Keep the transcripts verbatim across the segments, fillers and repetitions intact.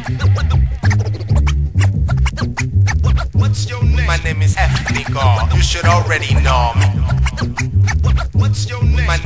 What's your name? My name is Ethnical. You should already know me. What's your name? My name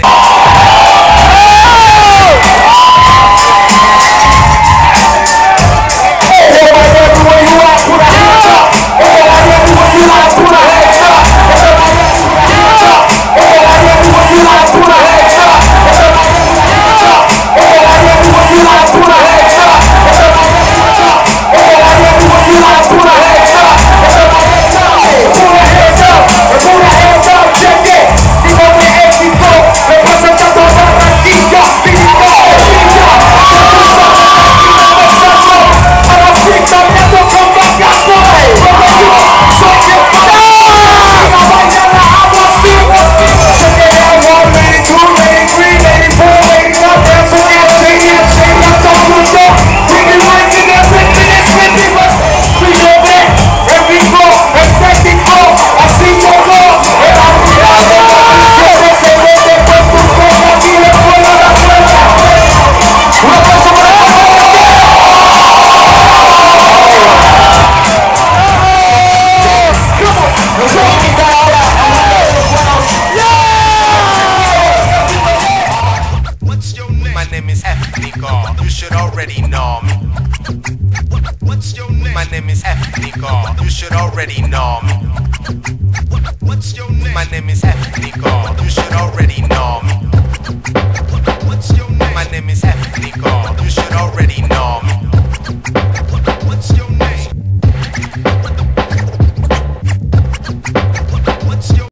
You should already know me. What's your name? My name is Ethnical. You should already know me. What's your name? My name is Ethnical. You